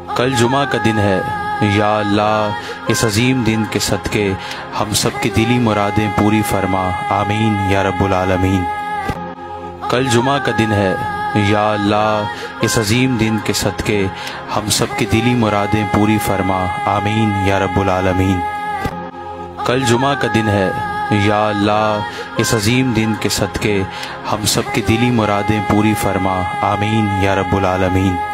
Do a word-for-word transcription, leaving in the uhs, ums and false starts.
कल जुमा का दिन है, या अल्लाह इस अजीम दिन के सदके हम सब की दिली मुरादें पूरी फरमा, आमीन या रब्बुल आलमीन। कल जुमा का दिन है, या अल्लाह इस अजीम दिन के सदके हम सब की दिली मुरादें पूरी फरमा, आमीन या रब्बुल आलमीन। कल जुमा का दिन है, या अल्लाह इस अजीम दिन के सदके हम सब की दिली मुरादें पूरी फरमा, आमीन या रब्बुल आलमीन।